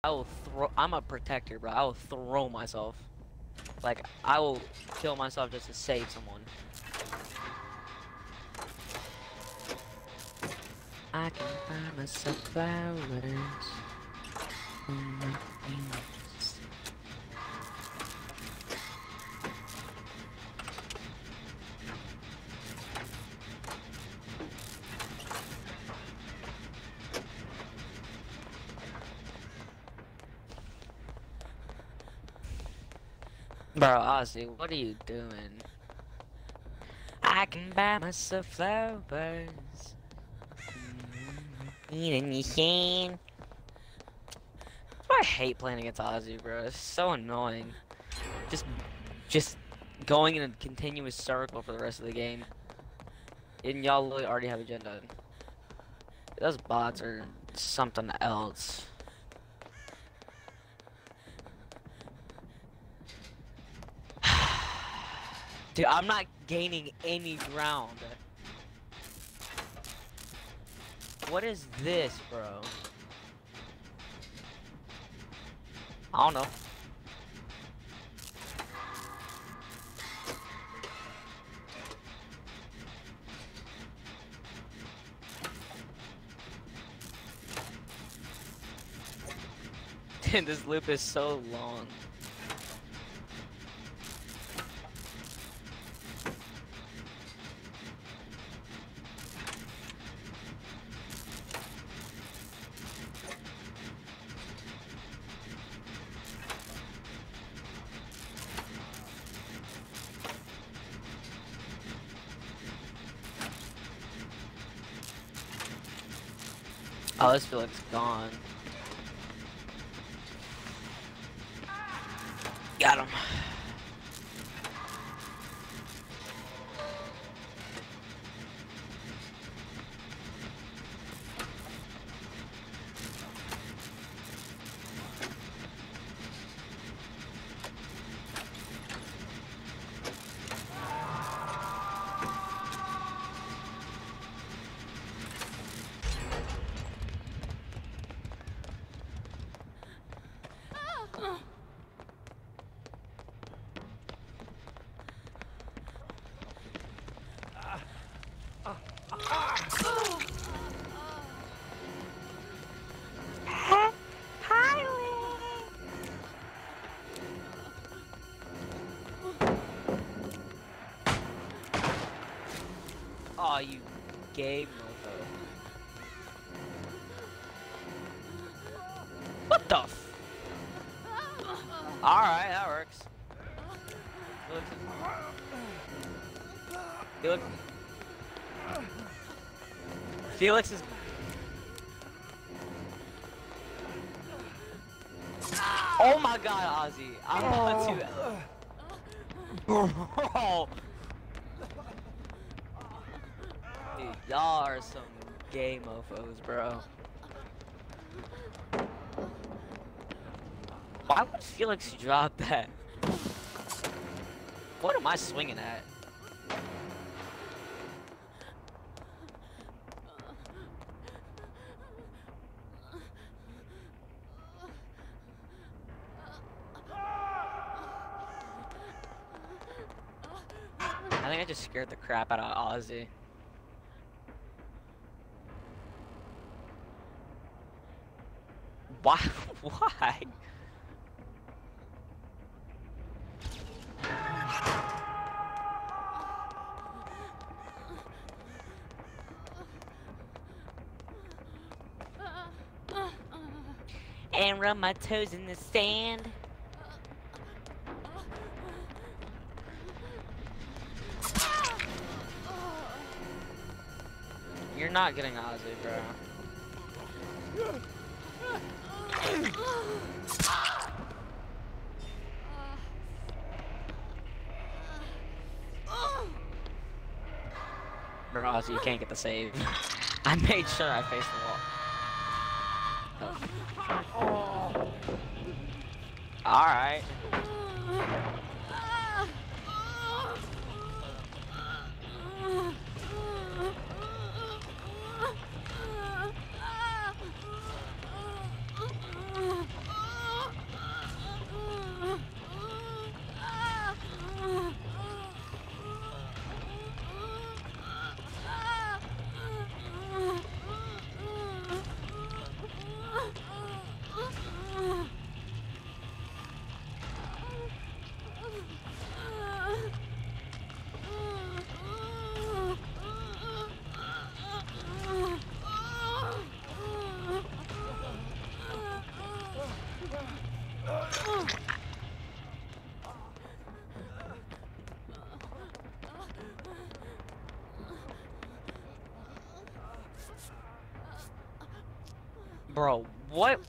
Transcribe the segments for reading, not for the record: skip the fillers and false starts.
I will throw. I'm a protector, bro. I will throw myself. Like I will kill myself just to save someone. I can buy myself flowers. Bro, Ozzy, what are you doing? I can buy myself flowers. Eating you can. I hate playing against Ozzy, bro. It's so annoying. Just going in a continuous circle for the rest of the game. And y'all literally already have a gen done. Those bots are something else. Dude, I'm not gaining any ground. What is this, bro? I don't know. Dude, this loop is so long. Oh, this Felix gone. Got him. Oh, you gay mofo. What the f— Alright, that works. Felix Felix is— Oh my god, Ozzy. I'm about to— Bro. Dude, y'all are some gay mofos, bro. Why would Felix drop that? What am I swinging at? I think I just scared the crap out of Ozzy. Why? Why? And rub my toes in the sand. You're not getting Ozzy, bro. Bro, Ozzy, you can't get the save. I made sure I faced the wall. Oh. Alright. Bro, what?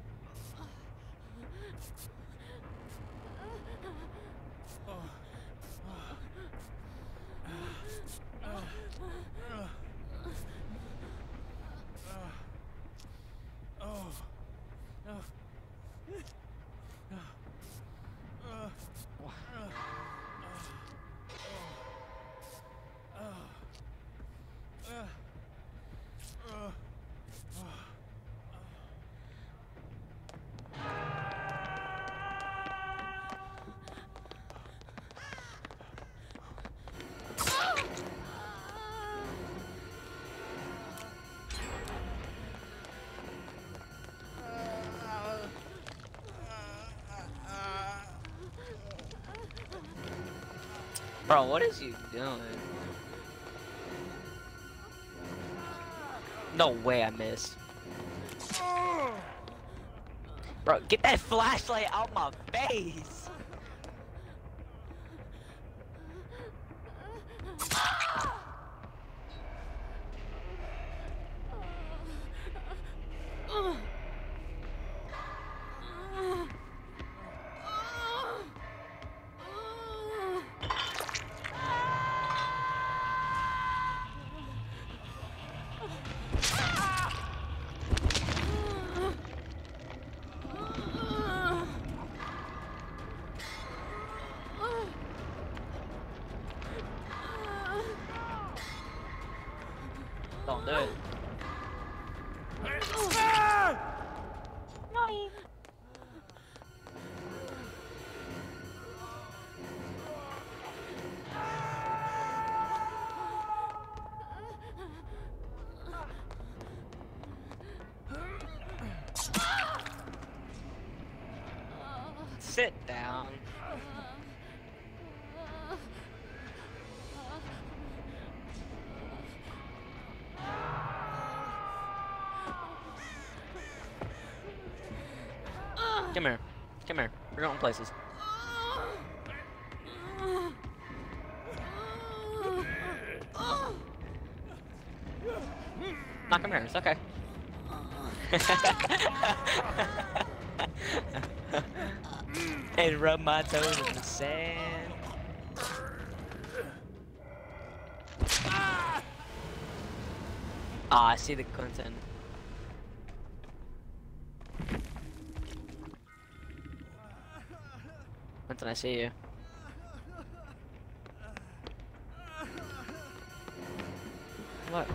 Bro, what is you doing? No way I missed. Bro, get that flashlight out my face! Don't do it. Sit down. Come here. Come here. We're going places. No, come here. It's okay. And rub my toes in the sand. Ah, I see the Clinton. Clinton, I see you. What?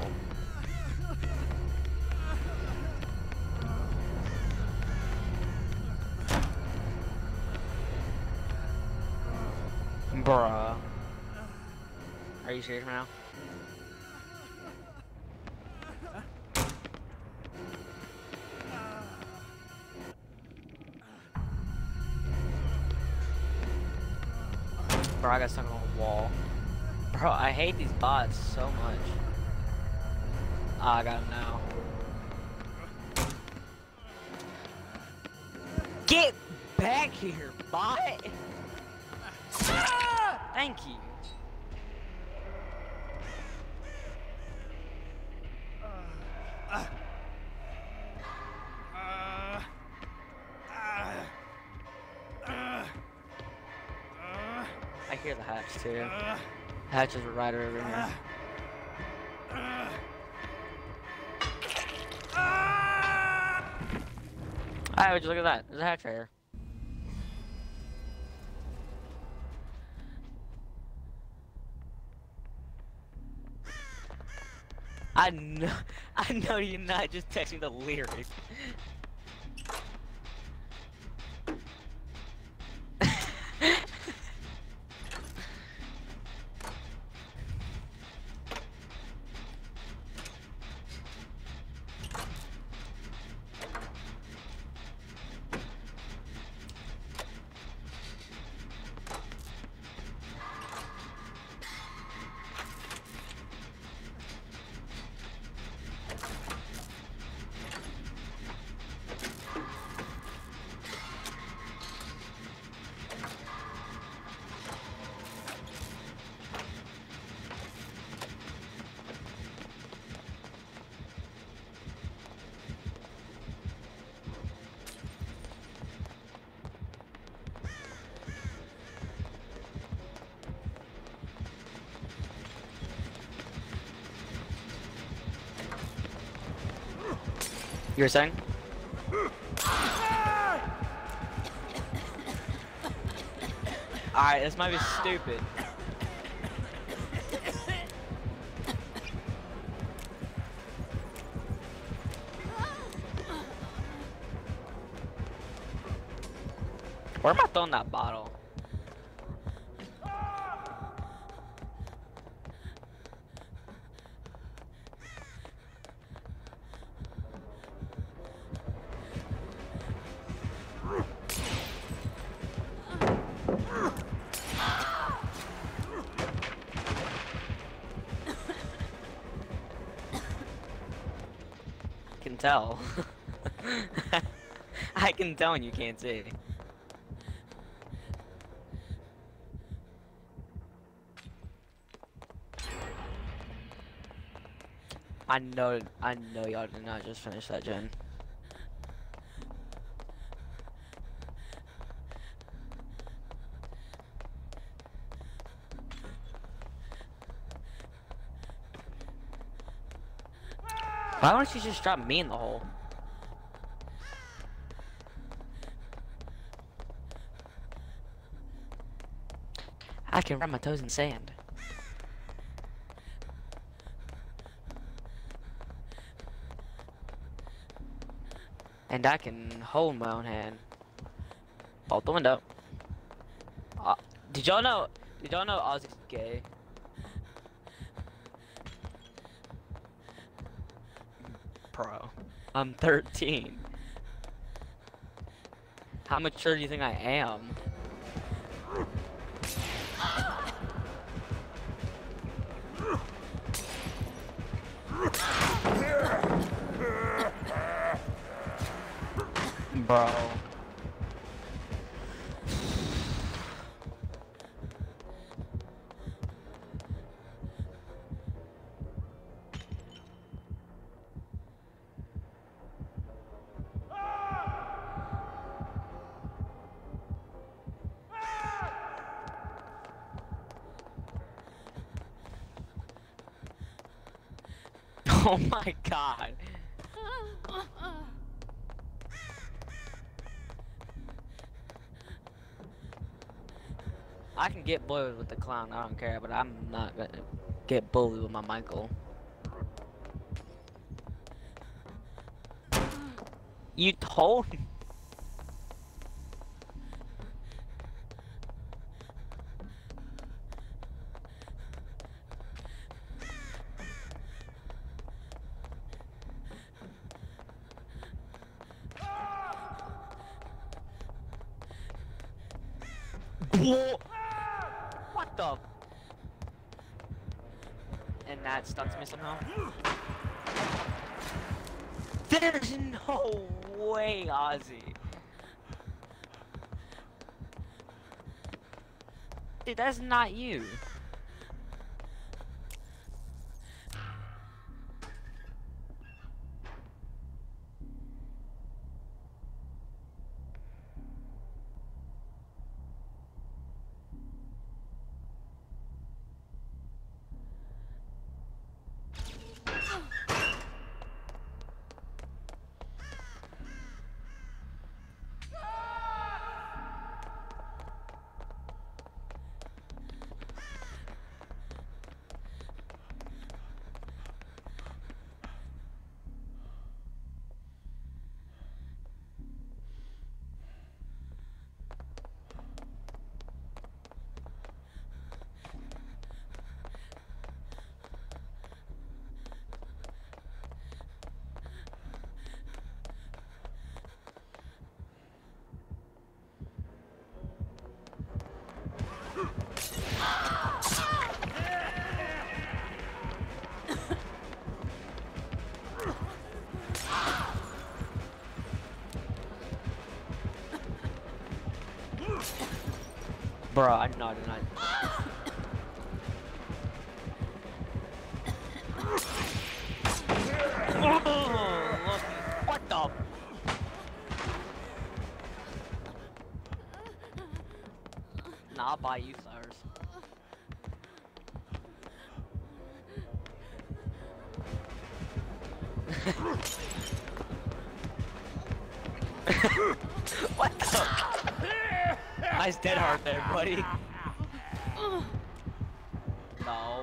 Bruh. Are you serious right now? Bro, I got stuck on a wall. Bro, I hate these bots so much. Ah, I got him now. Get back here, bot! Thank you. I hear the hatch too. Hatch is right over here. Alright, would you look at that? There's a hatch right here. I know you're not just texting the lyrics. You were saying? Alright, this might be stupid. Where am I throwing that bottle? I can tell. I can tell when you can't see. I know y'all did not just finish that gen. Why don't you just drop me in the hole? I can rub my toes in sand. And I can hold my own hand. Out the window. Did y'all know Ozzy's gay? Bro, I'm 13. How mature do you think I am? Bro. Oh my god. I can get bullied with the clown, I don't care, but I'm not gonna get bullied with my Michael. You told me. What the? And that stuns me somehow. There's no way, Ozzy. Dude, that's not you. Bro, I know, I not. What the? Nah, I'll buy you flowers. What the? Nice dead hard there, buddy. No.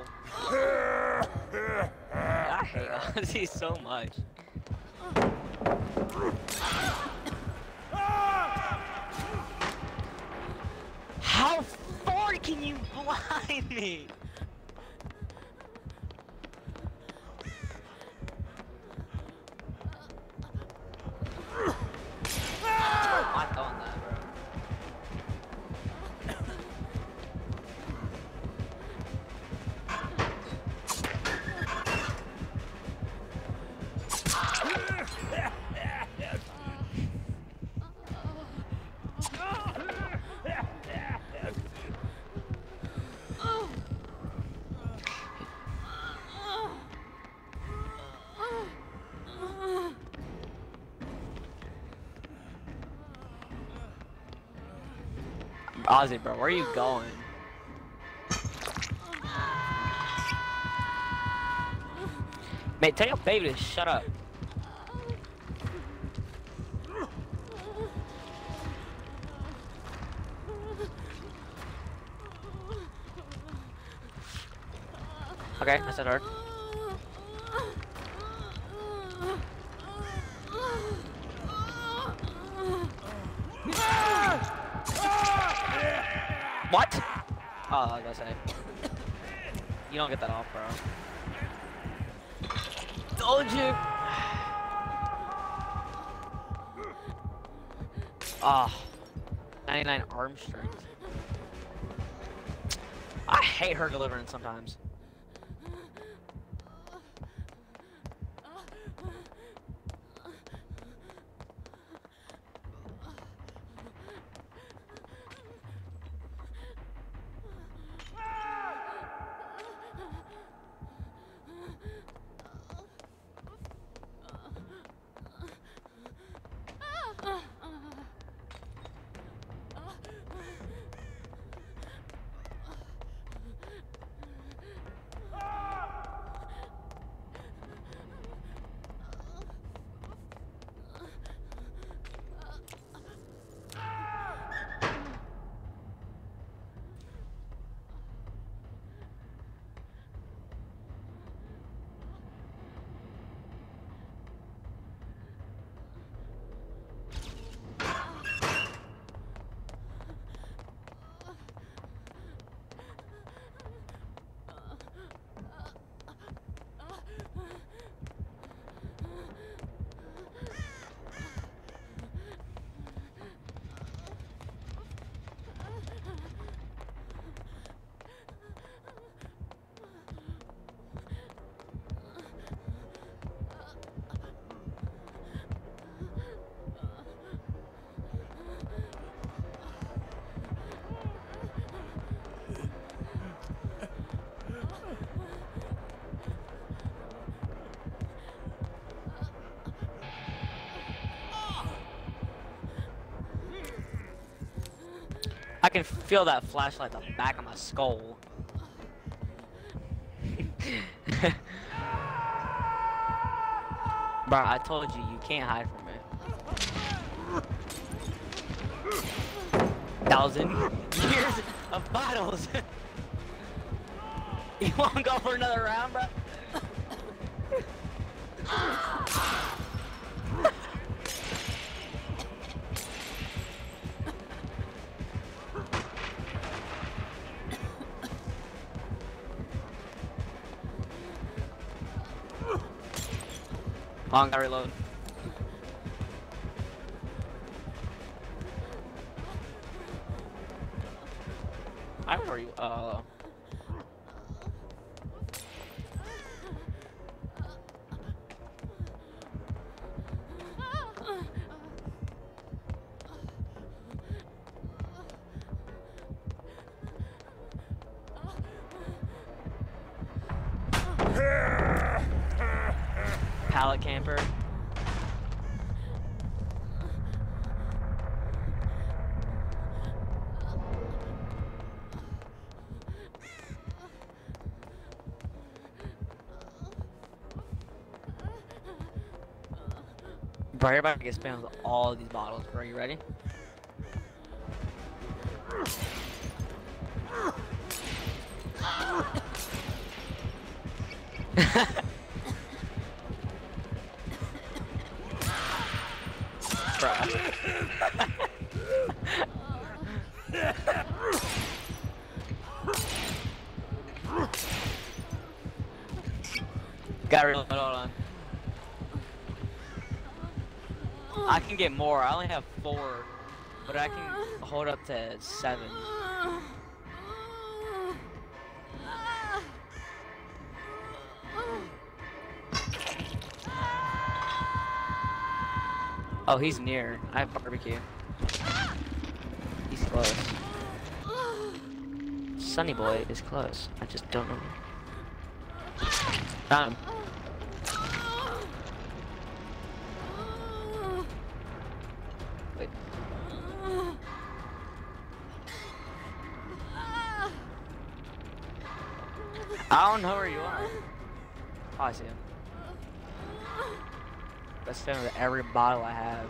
I hate Ozzy so much. How far can you blind me? I'm not doing that, bro. Ozzy, bro, where are you going? Mate, tell your baby to shut up. Okay, I said her. What? Oh, I was gonna say. You don't get that off, bro. Told you. Ah, 99 arm strength. I hate her delivering sometimes. I can feel that flashlight at the back of my skull. Bro, I told you, you can't hide from it. 1,000 years of bottles. You wanna go for another round, bro? Long, gotta reload. I don't know where you. Pallet camper. Bro, you're about to get spammed with all these bottles, bro. You ready? Bruh. Got reload, hold on. I can get more. I only have 4, but I can hold up to 7. Oh, he's near. I have barbecue. He's close. Sunny Boy is close. I just don't know. Found him. Wait. I don't know where you are. Oh, I see him. Best fan with every bottle I have.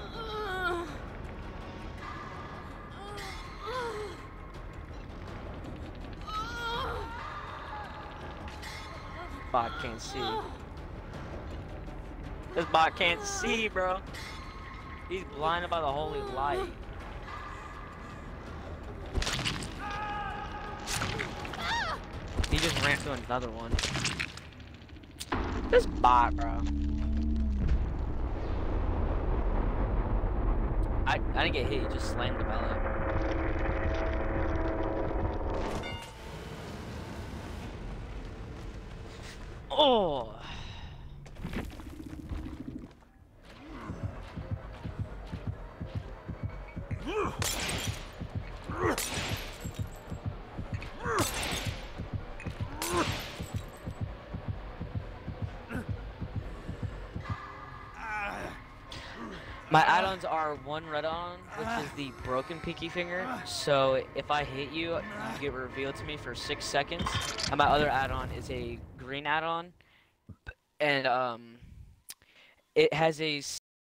Bot can't see. This bot can't see, bro. He's blinded by the holy light. He just ran to another one. This bot, bro. I didn't get hit, he just slammed the pellet. Oh! My add-ons are 1 red on, which is the broken pinky finger. So if I hit you, you get revealed to me for 6 seconds. And my other add-on is a green add-on, and it has a